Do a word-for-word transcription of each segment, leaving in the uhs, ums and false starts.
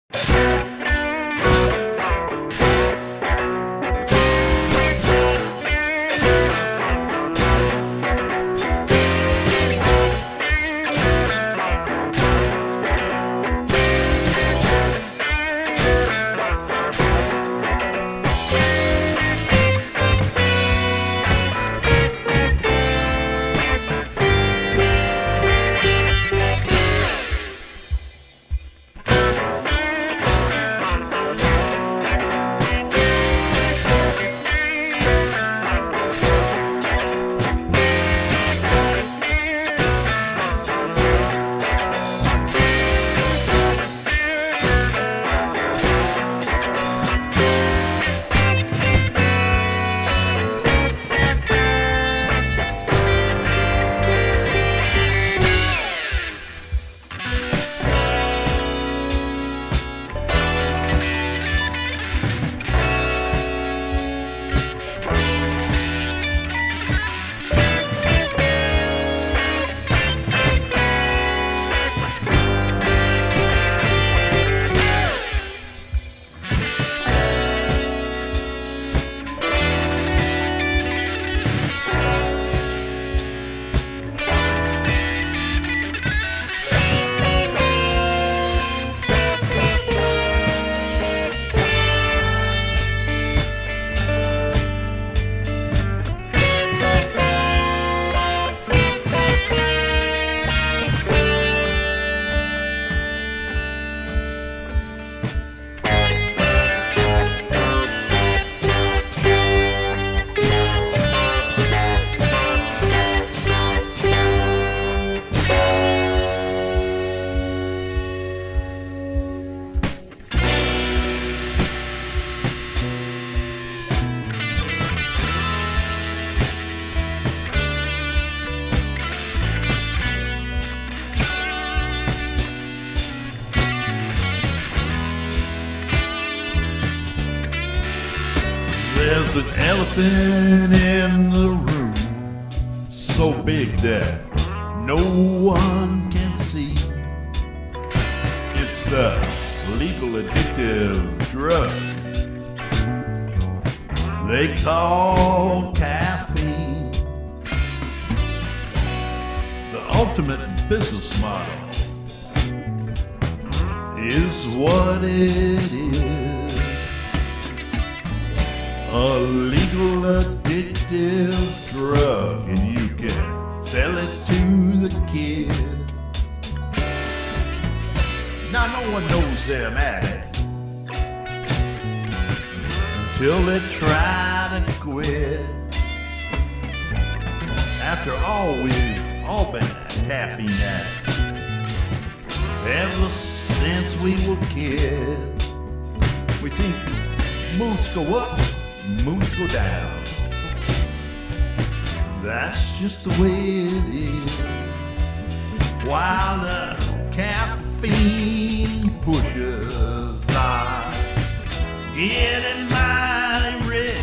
There's an elephant in the room, so big that no one can see. It's the legal addictive drug they call caffeine. The ultimate business model is what it is. A legal addictive drug, and you can sell it to the kids. Now no one knows they're an addict until they try to quit. After all, we've all been caffeine addicts ever since we were kids. We think moods go up, moods go down. That's just the way it is. While the caffeine pushers are getting mighty rich,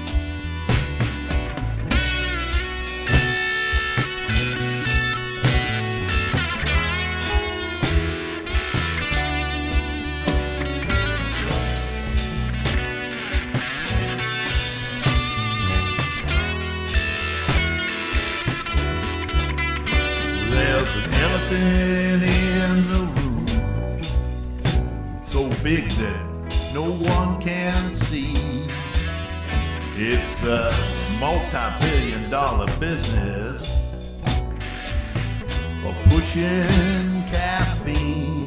there's an elephant in the room, so big that no one can see. It's the multi-billion dollar business of pushing caffeine.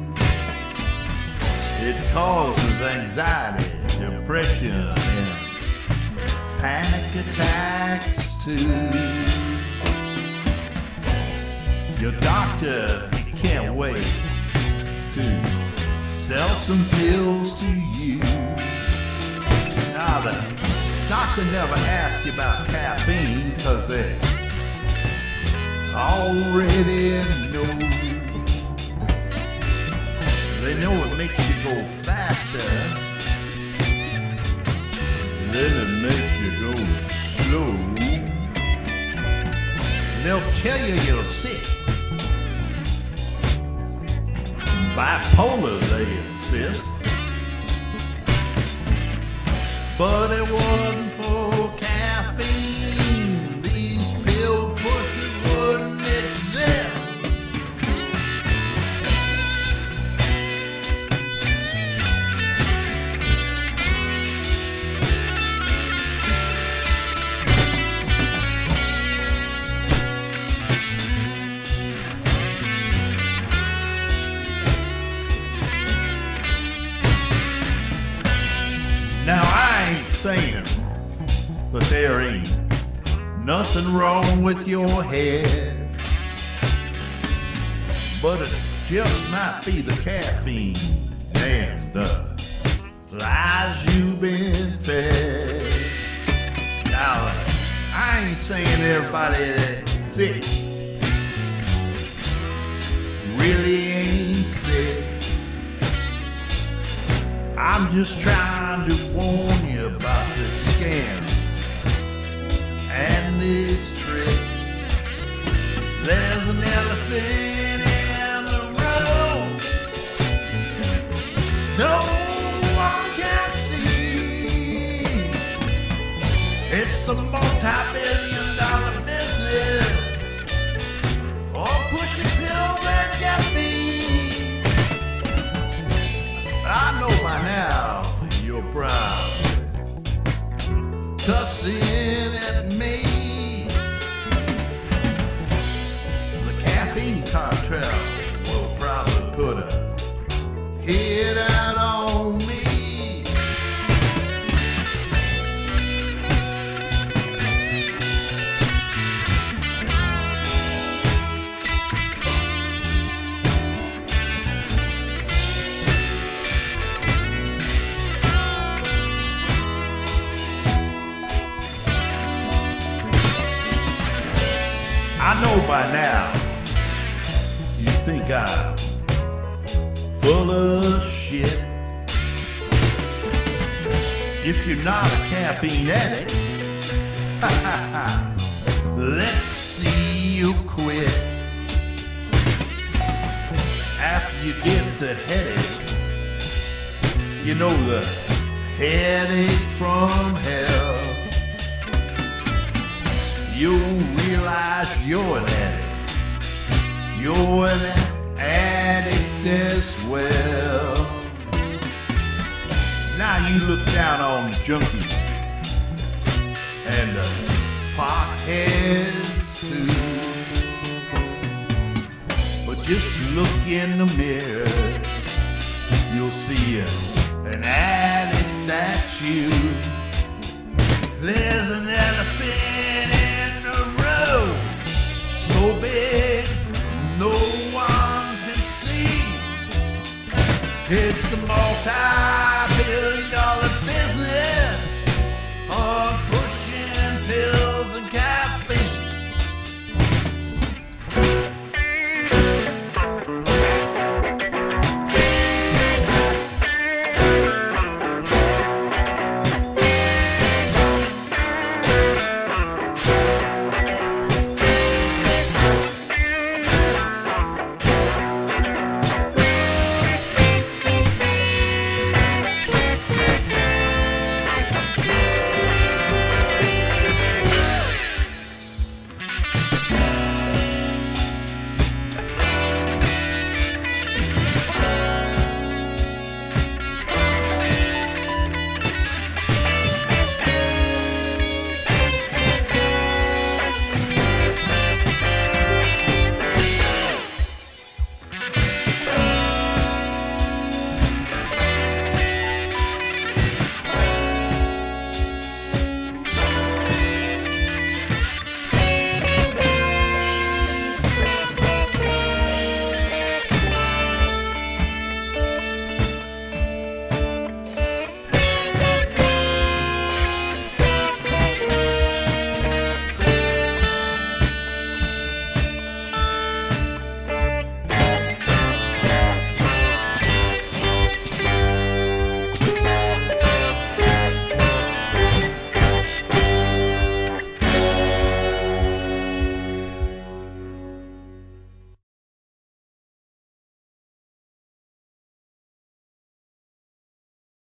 It causes anxiety, depression, and panic attacks too. Your doctor, he can't wait to sell some pills to you. Now the doctor never asks you about caffeine, cause they already know. They know it makes you go faster, then it makes you go slow. They'll tell you you're sick. Bipolar, they exist. But it wasn't for caffeine, these pill pushers wouldn't exist. Now I ain't saying that there ain't nothing wrong with your head, but it just might be the caffeine and the lies you've been fed. Now I ain't saying everybody that's sick really ain't sick. I'm just trying to warn you about this scam and this trick. There's an elephant in the room no one can see. It's the multi-billion dollar business of pushing pills and caffeine. I know by now you're proud, cussing at me. The caffeine cartel will probably put a hit out on me. I know by now you think I'm full of shit. If you're not a caffeine addict, let's see you quit. After you get the headache, you know the headache from hell, you'll realize you're an addict. You're an addict as well. Now you look down on the junkies and the potheads too. But just look in the mirror, you'll see an addict that's you. There's an elephant in the room so big no one can see. It's the multi